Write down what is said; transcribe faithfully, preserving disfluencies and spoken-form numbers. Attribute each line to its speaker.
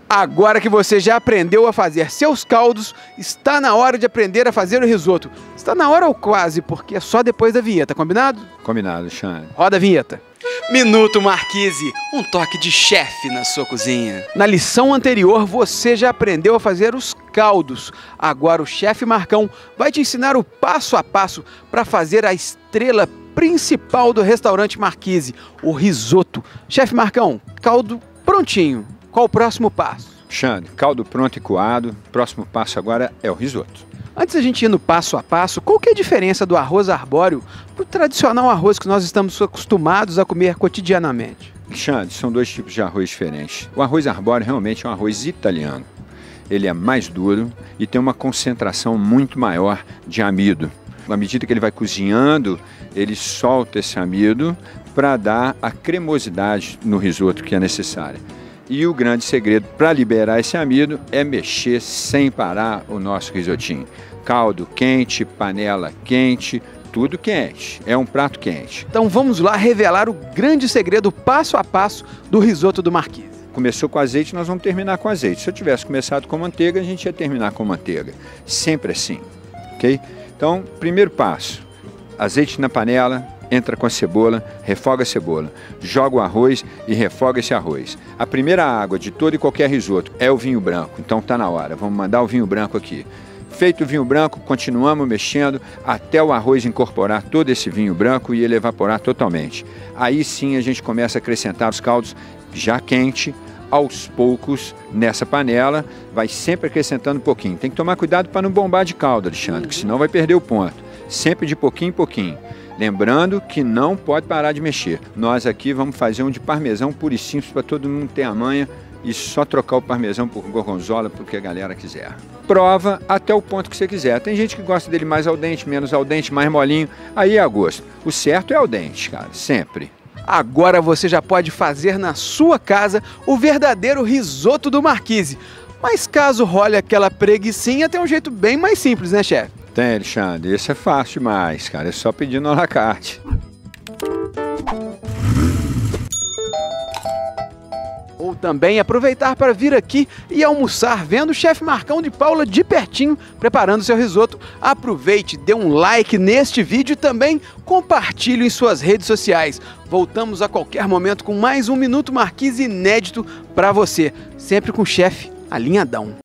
Speaker 1: Agora que você já aprendeu a fazer seus caldos, está na hora de aprender a fazer o risoto. Está na hora ou quase, porque é só depois da vinheta, combinado?
Speaker 2: Combinado, Xande.
Speaker 1: Roda a vinheta.
Speaker 3: Minuto Marquise, um toque de chefe na sua cozinha.
Speaker 1: Na lição anterior, você já aprendeu a fazer os caldos. Agora o chefe Marcão vai te ensinar o passo a passo para fazer a estrela principal do restaurante Marquise, o risoto. Chefe Marcão, caldo prontinho. Qual o próximo passo?
Speaker 2: Xande, caldo pronto e coado. Próximo passo agora é o risoto.
Speaker 1: Antes da gente ir no passo a passo, qual que é a diferença do arroz arbóreo para o tradicional arroz que nós estamos acostumados a comer cotidianamente?
Speaker 2: Xande, são dois tipos de arroz diferentes. O arroz arbóreo realmente é um arroz italiano. Ele é mais duro e tem uma concentração muito maior de amido. À medida que ele vai cozinhando, ele solta esse amido para dar a cremosidade no risoto que é necessária. E o grande segredo para liberar esse amido é mexer sem parar o nosso risotinho. Caldo quente, panela quente, tudo quente. É um prato quente.
Speaker 1: Então vamos lá revelar o grande segredo passo a passo do risoto do Marquise.
Speaker 2: Começou com azeite, nós vamos terminar com azeite. Se eu tivesse começado com manteiga, a gente ia terminar com manteiga. Sempre assim, ok? Então, primeiro passo, azeite na panela. Entra com a cebola, refoga a cebola, joga o arroz e refoga esse arroz. A primeira água de todo e qualquer risoto é o vinho branco, então está na hora, vamos mandar o vinho branco aqui. Feito o vinho branco, continuamos mexendo até o arroz incorporar todo esse vinho branco e ele evaporar totalmente. Aí sim a gente começa a acrescentar os caldos já quente, aos poucos nessa panela, vai sempre acrescentando um pouquinho. Tem que tomar cuidado para não bombar de caldo, Alexandre, que senão vai perder o ponto. Sempre de pouquinho em pouquinho. Lembrando que não pode parar de mexer. Nós aqui vamos fazer um de parmesão puro e simples para todo mundo ter a manha e só trocar o parmesão por gorgonzola porque a galera quiser. Prova até o ponto que você quiser. Tem gente que gosta dele mais al dente, menos al dente, mais molinho. Aí é a gosto. O certo é al dente, cara, sempre.
Speaker 1: Agora você já pode fazer na sua casa o verdadeiro risoto do Marquise. Mas caso role aquela preguicinha, tem um jeito bem mais simples, né, chefe?
Speaker 2: Tem, Alexandre. Esse é fácil demais, cara. É só pedir no à la carte.
Speaker 1: Ou também aproveitar para vir aqui e almoçar vendo o chefe Marcão de Paula de pertinho preparando seu risoto. Aproveite, dê um like neste vídeo e também compartilhe em suas redes sociais. Voltamos a qualquer momento com mais um Minuto Marquise inédito para você, sempre com o chefe alinhadão.